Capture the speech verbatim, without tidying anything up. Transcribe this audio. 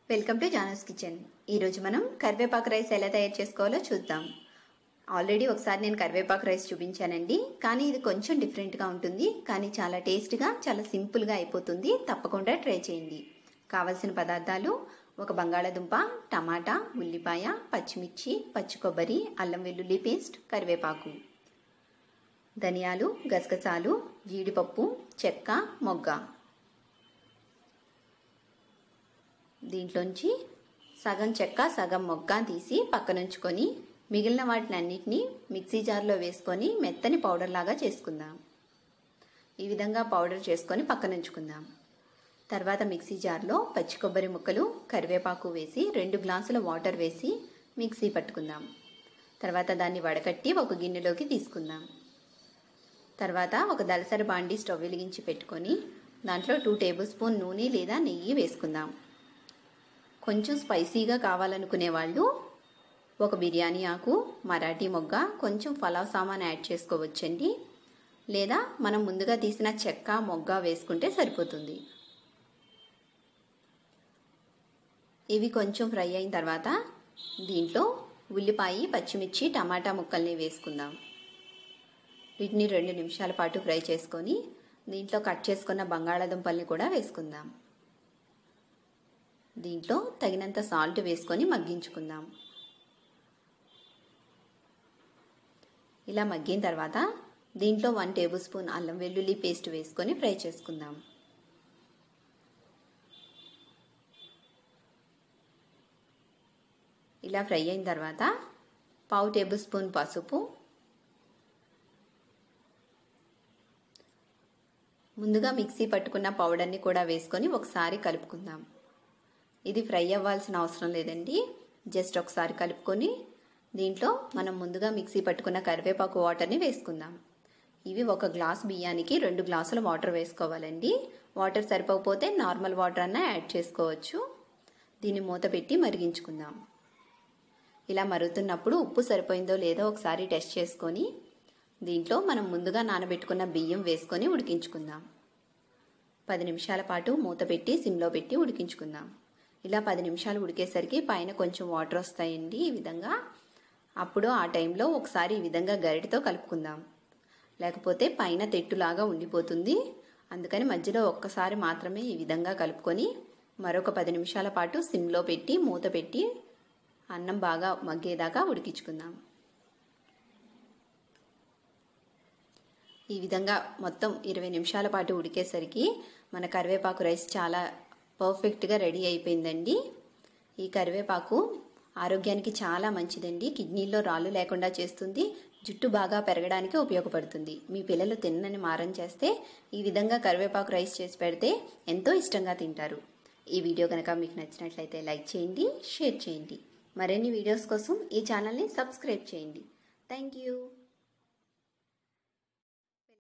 Welcome to జానస్ kitchen. ఈరోజు మనం కరివేపాకు రైస్ ఎలా తయారు చేసుకోవాలో చూద్దాం. ఆల్రెడీ ఒకసారి నేను కరివేపాకు రైస్ చూపించానండి, కానీ ఇది కొంచెం డిఫరెంట్గా ఉంటుంది, కానీ చాలా టేస్ట్గా చాలా సింపుల్గా అయిపోతుంది. తప్పకుండా ట్రై చేయండి. కావలసిన పదార్థాలు: ఒక బంగాళాదుంప, టమాటా, ఉల్లిపాయ, పచ్చిమిర్చి, పచ్చి కొబ్బరి, అల్లం వెల్లుల్లి పేస్ట్, కరివేపాకు, ధనియాలు, గసగసాలు, జీడిపప్పు, చెక్క, మొగ్గ. దీంట్లోంచి సగం చెక్క సగం మొగ్గ తీసి పక్కనుంచుకొని మిగిలిన వాటిని అన్నిటినీ మిక్సీ జార్లో వేసుకొని మెత్తని పౌడర్ లాగా చేసుకుందాం. ఈ విధంగా పౌడర్ చేసుకొని పక్కనుంచుకుందాం. తర్వాత మిక్సీ జార్లో పచ్చి కొబ్బరి ముక్కలు, కరివేపాకు వేసి రెండు గ్లాసుల వాటర్ వేసి మిక్సీ పట్టుకుందాం. తర్వాత దాన్ని వడకట్టి ఒక గిన్నెలోకి తీసుకుందాం. తర్వాత ఒక దలసరి బాండీ స్టవ్ వెలిగించి పెట్టుకొని దాంట్లో టూ టేబుల్ స్పూన్ నూనె లేదా నెయ్యి వేసుకుందాం. కొంచెం స్పైసీగా కావాలనుకునే వాళ్ళు ఒక బిర్యానీ ఆకు, మరాఠీ మొగ్గ, కొంచెం పలావ్ సామాన్ యాడ్ చేసుకోవచ్చండి. లేదా మనం ముందుగా తీసిన చెక్క, మొగ్గ వేసుకుంటే సరిపోతుంది. ఇవి కొంచెం ఫ్రై అయిన తర్వాత దీంట్లో ఉల్లిపాయ, పచ్చిమిర్చి, టమాటా ముక్కల్ని వేసుకుందాం. వీటిని రెండు నిమిషాల పాటు ఫ్రై చేసుకొని దీంట్లో కట్ చేసుకున్న బంగాళాదుంపల్ని కూడా వేసుకుందాం. దీంట్లో తగినంత సాల్ట్ వేసుకొని మగ్గించుకుందాం. ఇలా మగ్గిన తర్వాత దీంట్లో వన్ టేబుల్ స్పూన్ అల్లం వెల్లుల్లి పేస్ట్ వేసుకొని ఫ్రై చేసుకుందాం. ఇలా ఫ్రై అయిన తర్వాత పావు టేబుల్ స్పూన్ పసుపు, ముందుగా మిక్సీ పట్టుకున్న పౌడర్ని కూడా వేసుకొని ఒకసారి కలుపుకుందాం. ఇది ఫ్రై అవ్వాల్సిన అవసరం లేదండి, జస్ట్ ఒకసారి కలుపుకొని దీంట్లో మనం ముందుగా మిక్సీ పట్టుకున్న కరివేపాకు వాటర్ని వేసుకుందాం. ఇవి ఒక గ్లాస్ బియ్యానికి రెండు గ్లాసుల వాటర్ వేసుకోవాలండి. వాటర్ సరిపోకపోతే నార్మల్ వాటర్ అన్నా యాడ్ చేసుకోవచ్చు. దీన్ని మూత పెట్టి మరిగించుకుందాం. ఇలా మరుగుతున్నప్పుడు ఉప్పు సరిపోయిందో లేదో ఒకసారి టెస్ట్ చేసుకొని దీంట్లో మనం ముందుగా నానబెట్టుకున్న బియ్యం వేసుకొని ఉడికించుకుందాం. పది నిమిషాల పాటు మూత పెట్టి సిమ్లో పెట్టి ఉడికించుకుందాం. ఇలా పది నిమిషాలు ఉడికేసరికి పైన కొంచెం వాటర్ వస్తాయండి ఈ విధంగా. అప్పుడు ఆ టైంలో ఒకసారి ఈ విధంగా గరిటెతో కలుపుకుందాం, లేకపోతే పైన తెట్టులాగా ఉండిపోతుంది. అందుకని మధ్యలో ఒక్కసారి మాత్రమే ఈ విధంగా కలుపుకొని మరొక పది నిమిషాల పాటు సిమ్లో పెట్టి మూత పెట్టి అన్నం బాగా మగ్గేదాకా ఉడికించుకుందాం. ఈ విధంగా మొత్తం ఇరవై నిమిషాల పాటు ఉడికేసరికి మన కరివేపాకు రైస్ చాలా పర్ఫెక్ట్గా రెడీ అయిపోయిందండి. ఈ కరివేపాకు ఆరోగ్యానికి చాలా మంచిదండి. కిడ్నీలో రాళ్ళు లేకుండా చేస్తుంది, జుట్టు బాగా పెరగడానికి ఉపయోగపడుతుంది. మీ పిల్లలు తిన్నని మారం చేస్తే ఈ విధంగా కరివేపాకు రైస్ చేసి పెడితే ఎంతో ఇష్టంగా తింటారు. ఈ వీడియో కనుక మీకు నచ్చినట్లయితే లైక్ చేయండి, షేర్ చేయండి. మరిన్ని వీడియోస్ కోసం ఈ ఛానల్ని సబ్స్క్రైబ్ చేయండి. Thank you.